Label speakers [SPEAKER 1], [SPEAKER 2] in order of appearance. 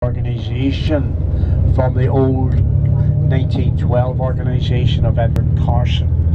[SPEAKER 1] organisation from the old 1912 organisation of Edward Carson.